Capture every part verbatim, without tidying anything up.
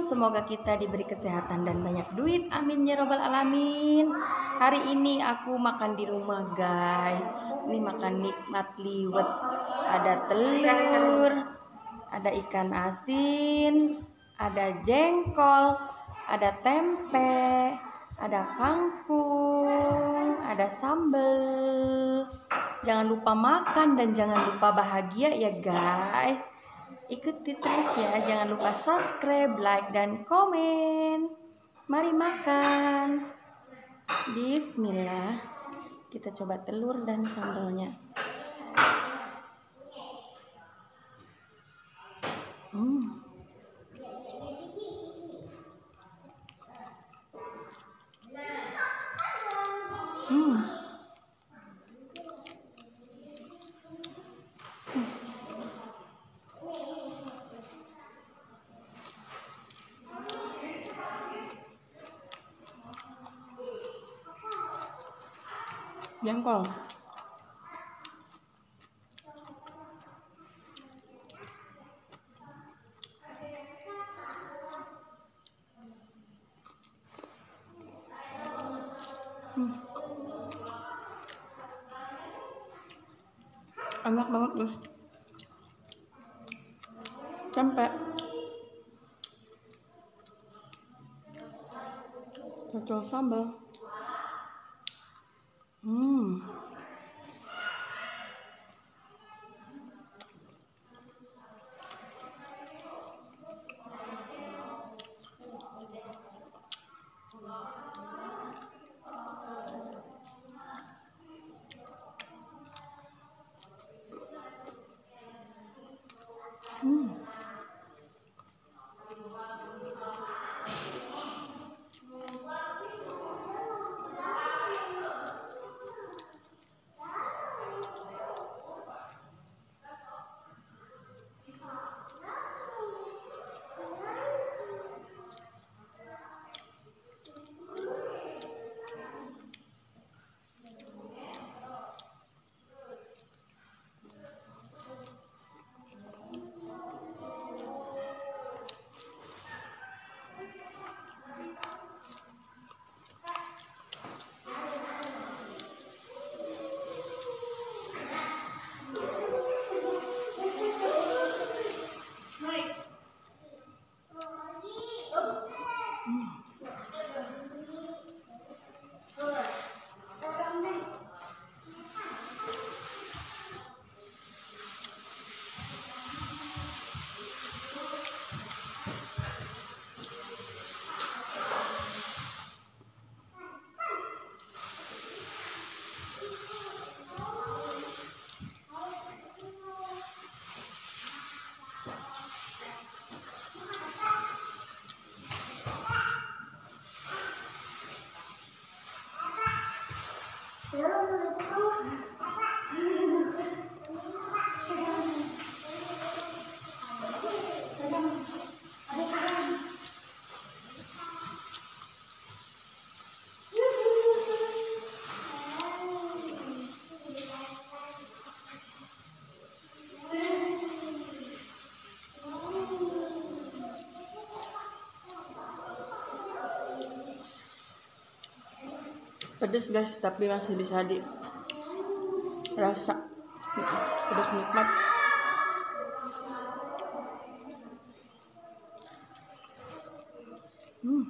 semoga kita diberi kesehatan dan banyak duit. Amin ya robbal alamin. Hari ini aku makan di rumah, guys. Ini makan nikmat liwet. Ada telur, ada ikan asin, ada jengkol, ada tempe, ada kangkung, ada sambal. Jangan lupa makan dan jangan lupa bahagia ya, guys. Ikuti terus ya, jangan lupa subscribe, like, dan komen. Mari makan. Bismillah. Kita coba telur dan sambalnya. Hmm. Hmm. Jengkol. Hmm. Enak banget, guys. Tempe. Cocol sambal. Hmm. Hmm. Pedes, guys, tapi masih bisa dirasa. Pedes nikmat. Hmm.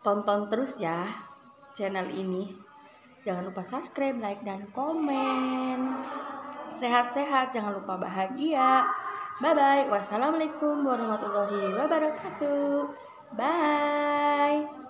tonton terus ya channel ini. Jangan lupa subscribe, like, dan komen. Sehat-sehat, jangan lupa bahagia. Bye-bye. Wassalamualaikum warahmatullahi wabarakatuh. Bye.